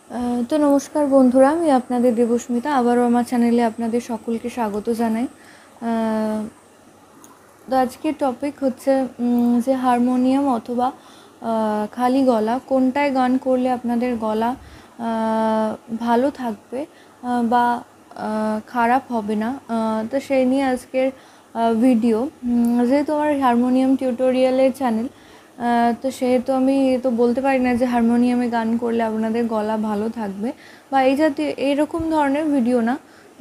তো নমস্কার বন্ধুরা, আমি আপনাদের দেবস্মিতা আবারও আমার চ্যানেলে আপনাদের সকলকে স্বাগত জানাই। তো আজকের টপিক হচ্ছে যে হারমোনিয়াম অথবা খালি গলা কোনটায় গান করলে আপনাদের গলা ভালো থাকবে বা খারাপ হবে না। তো সেই নিয়ে আজকের ভিডিও। যেহেতু আমার হারমোনিয়াম টিউটোরিয়ালের চ্যানেল, তো সেহেতু আমি তো বলতে পারি না যে হারমোনিয়ামে গান করলে আপনাদের গলা ভালো থাকবে বা এই জাতীয় এইরকম ধরনের ভিডিও না।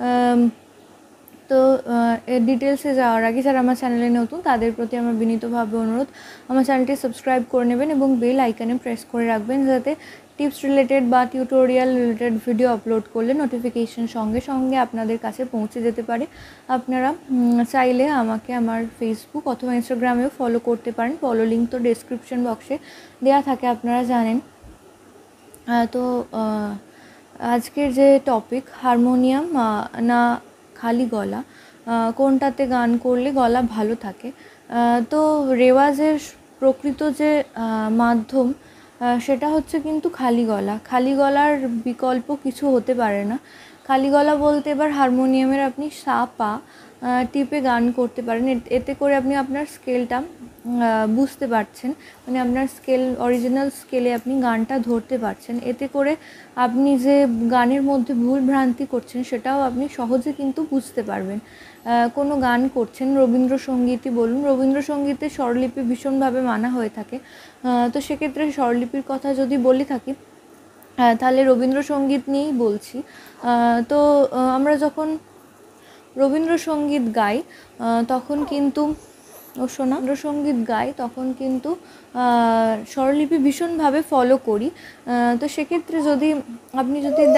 তো এর ডিটেলসে যাওয়ার আগে যারা আমার চ্যানেলে নতুন তাদের প্রতি আমার বিনীতভাবে অনুরোধ, আমার চ্যানেলটি সাবস্ক্রাইব করে নেবেন এবং বেল আইকনে প্রেস করে রাখবেন, যাতে টিপস রিলেটেড বা টিউটোরিয়াল রিলেটেড ভিডিও আপলোড করলে নোটিফিকেশন সঙ্গে সঙ্গে আপনাদের কাছে পৌঁছে যেতে পারে। আপনারা চাইলে আমাকে আমার ফেসবুক অথবা ইনস্টাগ্রামেও ফলো করতে পারেন, ফলো লিঙ্ক তো ডেসক্রিপশন বক্সে দেওয়া থাকে, আপনারা জানেন। তো আজকের যে টপিক, হারমোনিয়াম না খালি গলা, কোনটাতে গান করলে গলা ভালো থাকে। তো রেওয়াজের প্রকৃত যে মাধ্যম সেটা হচ্ছে কিন্তু খালি গলা। খালি গলার বিকল্প কিছু হতে পারে না। খালি গলা বলতে এবার হারমোনিয়ামের আপনি সা পা টিপে গান করতে পারেন, এতে করে আপনি আপনার স্কেলটা বুঝতে পারছেন, মানে আপনার স্কেল অরিজিনাল স্কেলে আপনি গানটা ধরতে পারছেন। এতে করে আপনি যে গানের মধ্যে ভুল ভ্রান্তি করছেন সেটাও আপনি সহজে কিন্তু বুঝতে পারবেন। কোনো গান করছেন, রবীন্দ্রসঙ্গীতই বলুন, রবীন্দ্রসঙ্গীতে স্বরলিপি ভীষণভাবে মানা হয়ে থাকে। তো সেক্ষেত্রে স্বরলিপির কথা যদি বলে থাকি তাহলে রবীন্দ্রসঙ্গীত নিয়েই বলছি। তো আমরা যখন রবীন্দ্রসঙ্গীত গাই তখন কিন্তু রবীন্দ্রসঙ্গীত গাই তখন কিন্তু স্বরলিপি ভীষণভাবে ফলো করি। তো সেক্ষেত্রে যদি আপনি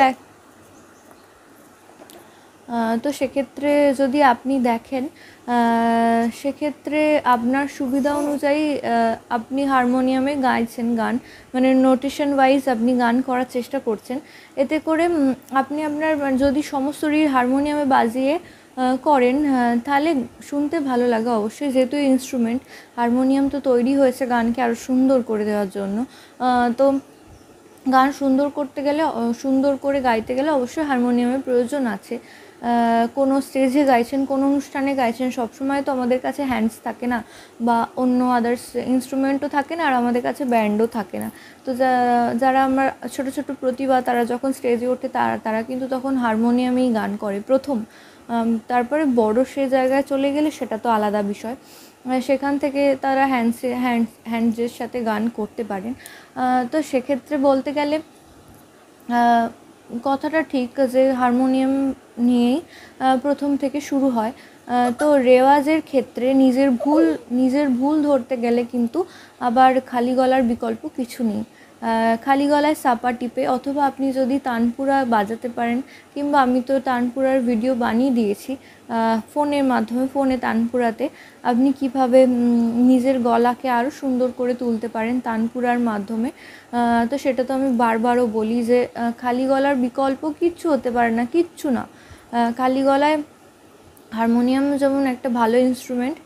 আপনি দেখেন, সেক্ষেত্রে আপনার সুবিধা অনুযায়ী আপনি হারমোনিয়ামে গাইছেন গান, মানে নোটেশন ওয়াইজ আপনি গান করার চেষ্টা করছেন। এতে করে আপনি আপনার যদি সমস্তরই হারমোনিয়ামে বাজিয়ে করেন তাহলে শুনতে ভালো লাগে অবশ্যই, যেহেতু ইনস্ট্রুমেন্ট হারমোনিয়াম তো তৈরি হয়েছে গানকে আরও সুন্দর করে দেওয়ার জন্য। তো গান সুন্দর করতে গেলে, সুন্দর করে গাইতে গেলে অবশ্যই হারমোনিয়ামের প্রয়োজন আছে। কোনো স্টেজে গাইছেন, কোনো অনুষ্ঠানে গাইছেন, সবসময় তো আমাদের কাছে হ্যান্ডস থাকে না বা অন্য আদার্স ইনস্ট্রুমেন্টও থাকে না, আর আমাদের কাছে ব্যান্ডও থাকে না। তো যারা আমার ছোটো ছোটো প্রতিভা, তারা যখন স্টেজে ওঠে তারা কিন্তু তখন হারমোনিয়ামেই গান করে প্রথম। তারপরে বড় সে জায়গায় চলে গেলে সেটা তো আলাদা বিষয়, সেখান থেকে তারা হ্যান্ডসের সাথে গান করতে পারেন। তো সেক্ষেত্রে বলতে গেলে কথাটা ঠিক যে হারমোনিয়াম নিয়েই প্রথম থেকে শুরু হয়। তো রেওয়াজের ক্ষেত্রে নিজের ভুল ধরতে গেলে কিন্তু আবার খালি গলার বিকল্প কিছু নেই। খালি গলায় সাপা টিপে, অথবা আপনি যদি তানপুরা বাজাতে পারেন, কিংবা আমি তো তানপুরার ভিডিও বানিয়ে দিয়েছি ফোনের মাধ্যমে, ফোনে তানপুরাতে আপনি কিভাবে নিজের গলাকে আরও সুন্দর করে তুলতে পারেন তানপুরার মাধ্যমে। তো সেটা তো আমি বারবারও বলি যে খালি গলার বিকল্প কিচ্ছু হতে পারে না, কিচ্ছু না। খালি গলায় হারমোনিয়াম যেমন একটা ভালো ইনস্ট্রুমেন্ট,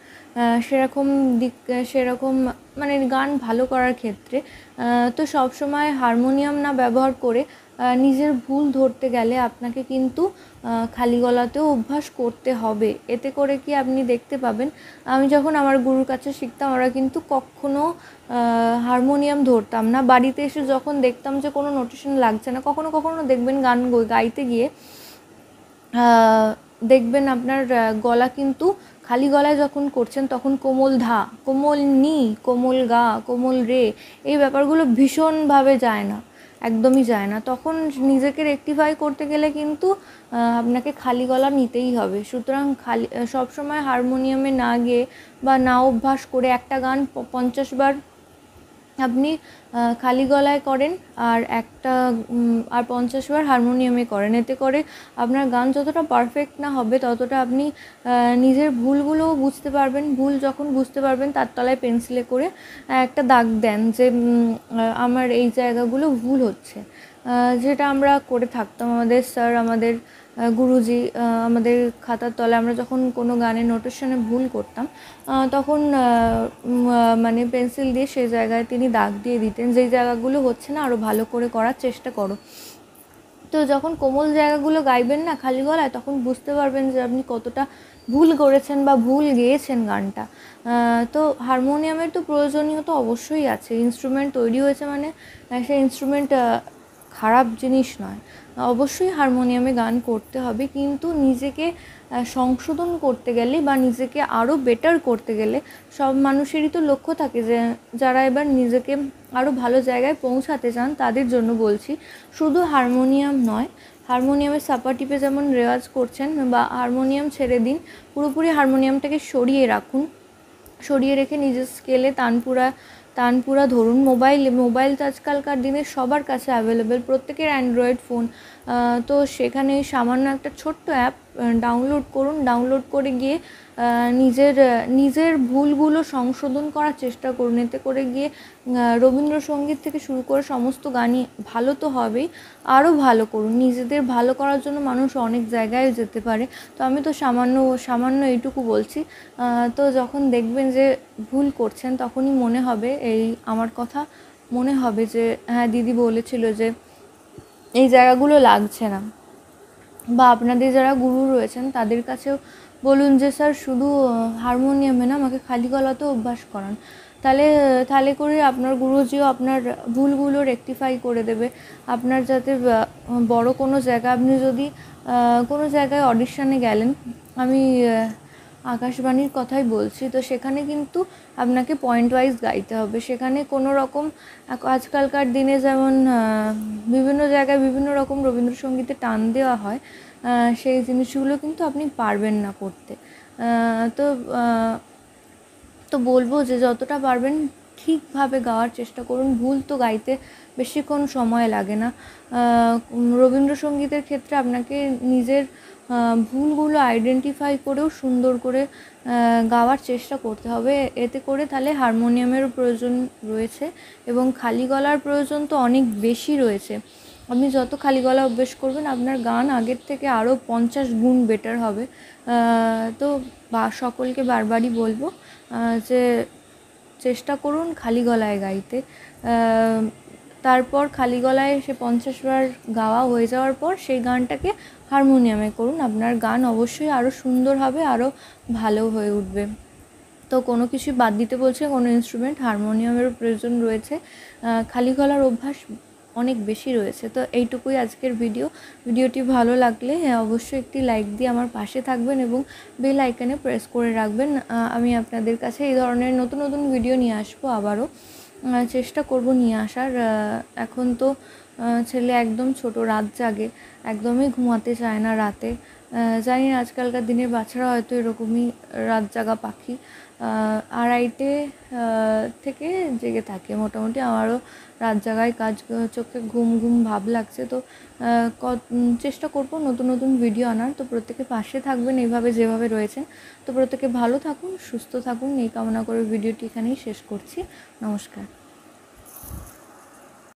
সেরকম মানে গান ভালো করার ক্ষেত্রে তো সবসময় হারমোনিয়াম না ব্যবহার করে নিজের ভুল ধরতে গেলে আপনাকে কিন্তু খালি গলাতেও অভ্যাস করতে হবে। এতে করে কি আপনি দেখতে পাবেন, আমি যখন আমার গুরুর কাছে শিখতাম আমরা কিন্তু কখনো হারমোনিয়াম ধরতাম না। বাড়িতে এসে যখন দেখতাম যে কোনো নোটেশন লাগছে না, কখনো কখনো দেখবেন গান গাইতে গিয়ে দেখবেন আপনার গলা কিন্তু খালি গলায় যখন করছেন তখন কোমল ধা, কোমল নি, কোমল গা, কোমল রে, এই ব্যাপারগুলো ভীষণভাবে যায় না, একদমই যায় না। তখন নিজেকে রেকটিফাই করতে গেলে কিন্তু আপনাকে খালি গলা নিতেই হবে। সুতরাং সবসময় হারমোনিয়ামে না গিয়ে বা না অভ্যাস করে একটা গান 50 বার আপনি খালি গলায় করেন আর 50 বার হারমোনিয়ামে করেন। এতে করে আপনার গান যতটা পারফেক্ট না হবে ততটা আপনি নিজের ভুলগুলোও বুঝতে পারবেন। ভুল যখন বুঝতে পারবেন তার তলায় পেন্সিলে করে একটা দাগ দেন যে আমার এই জায়গাগুলো ভুল হচ্ছে, যেটা আমরা করে থাকতাম। আমাদের স্যার, আমাদের গুরুজি আমাদের খাতার তলায় আমরা যখন কোনো গানের নোটেশনে ভুল করতাম তখন মানে পেন্সিল দিয়ে সেই জায়গায় তিনি দাগ দিয়ে দিতেন, যেই জায়গাগুলো হচ্ছে না আরও ভালো করে করার চেষ্টা করো। তো যখন কোমল জায়গাগুলো গাইবেন না খালি গলায়, তখন বুঝতে পারবেন যে আপনি কতটা ভুল করেছেন বা ভুল গেয়েছেন গানটা। তো হারমোনিয়ামের তো প্রয়োজনীয়তা অবশ্যই আছে। ইনস্ট্রুমেন্ট তৈরি হয়েছে মানে সেই ইনস্ট্রুমেন্ট খারাপ জিনিস নয়। অবশ্যই হারমোনিয়ামে গান করতে হবে, কিন্তু নিজেকে সংশোধন করতে গেলে বা নিজেকে আরও বেটার করতে গেলে সব মানুষেরই তো লক্ষ্য থাকে যে যারা এবার নিজেকে আরও ভালো জায়গায় পৌঁছাতে চান তাদের জন্য বলছি। শুধু হারমোনিয়াম নয়, হারমোনিয়ামের সাপা টিপে যেমন রেওয়াজ করছেন বা হারমোনিয়াম ছেড়ে দিন, পুরোপুরি হারমোনিয়ামটাকে সরিয়ে রাখুন, সরিয়ে রেখে নিজের স্কেলে তানপুরা ধরুন। মোবাইল তো আজকালকার দিনে সবার কাছে অ্যাভেলেবেল, প্রত্যেকের অ্যান্ড্রয়েড ফোন। তো সেখানে সামান্য একটা ছোট্ট অ্যাপ ডাউনলোড করুন, ডাউনলোড করে গিয়ে নিজের ভুলগুলো সংশোধন করার চেষ্টা করুন। এতে করে গিয়ে রবীন্দ্রসঙ্গীত থেকে শুরু করে সমস্ত গানই ভালো তো হবেই, আরও ভালো করুন। নিজেদের ভালো করার জন্য মানুষ অনেক জায়গায় যেতে পারে। তো আমি তো সামান্য এইটুকু বলছি। তো যখন দেখবেন যে ভুল করছেন, তখনই মনে হবে আমার কথা মনে হবে যে হ্যাঁ, দিদি বলেছিল যে এই জায়গাগুলো লাগছে না। বা আপনাদের যারা গুরু রয়েছেন তাদের কাছেও বলুন যে স্যার শুধু হারমোনিয়ামে না, আমাকে খালি গলাতেও অভ্যাস করান। তাহলে করে আপনার গুরুজিও আপনার ভুলগুলো রেকটিফাই করে দেবে। আপনার যাতে বড় কোনো জায়গা, আপনি যদি কোনো জায়গায় অডিশনে গেলেন, আমি আকাশবাণীর কথাই বলছি, তো সেখানে কিন্তু আপনাকে পয়েন্ট ওয়াইজ গাইতে হবে। সেখানে কোনো রকম আজকালকার দিনে যেমন বিভিন্ন জায়গায় বিভিন্ন রকম রবীন্দ্রসঙ্গীতে টান দেওয়া হয়, সেই জিনিসগুলো কিন্তু আপনি পারবেন না করতে। তো তো বলবো যে যতটা পারবেন ঠিকভাবে গাওয়ার চেষ্টা করুন। ভুল তো গাইতে বেশিক্ষণ সময় লাগে না। রবীন্দ্রসঙ্গীতের ক্ষেত্রে আপনাকে নিজের ভুলগুলো আইডেন্টিফাই করেও সুন্দর করে গাওয়ার চেষ্টা করতে হবে। এতে করে তাহলে হারমোনিয়ামেরও প্রয়োজন রয়েছে এবং খালি গলার প্রয়োজন তো অনেক বেশি রয়েছে। আপনি যত খালি গলা অভ্যেস করবেন, আপনার গান আগের থেকে আরও 50 গুণ বেটার হবে। তো সকলকে বারবারই বলবো যে চেষ্টা করুন খালি গলায় গাইতে। তারপর খালি গলায় সে 50 বার গাওয়া হয়ে যাওয়ার পর সেই গানটাকে হারমোনিয়ামে করুন। আপনার গান অবশ্যই আরও সুন্দর হবে, আরও ভালো হয়ে উঠবে। তো কোনো কিছু বাদ দিতে বলছে, কোনো ইনস্ট্রুমেন্ট, হারমোনিয়ামেরও প্রয়োজন রয়েছে। খালি গলার অভ্যাস অনেক বেশি রয়েছে। তো এইটুকুই আজকের ভিডিওটি ভালো লাগলে অবশ্যই একটি লাইক দিয়ে আমার পাশে থাকবেন এবং বেল আইকনে প্রেস করে রাখবেন। আমি আপনাদের কাছে এই ধরনের নতুন নতুন ভিডিও নিয়ে আসবো, আবারও চেষ্টা করব নিয়ে আসার। এখন তো ছেলে একদম ছোট, রাত জাগে, একদমই ঘুমাতে চায় না রাতে। জানি না আজকালকার দিনের বাচ্চারা হয়তো এরকমই রাত জাগা পাখি। 2:30 থেকে জেগে থাকে মোটামুটি। আমারও রাত জাগায় কাজ, চোখে ঘুম ঘুম ভাব লাগছে। তো চেষ্টা করব নতুন নতুন ভিডিও আনার। তো প্রত্যেকে পাশে থাকবেন এইভাবে যেভাবে রয়েছেন। তো প্রত্যেকে ভালো থাকুন, সুস্থ থাকুন, এই কামনা করে ভিডিওটি এখানেই শেষ করছি। নমস্কার।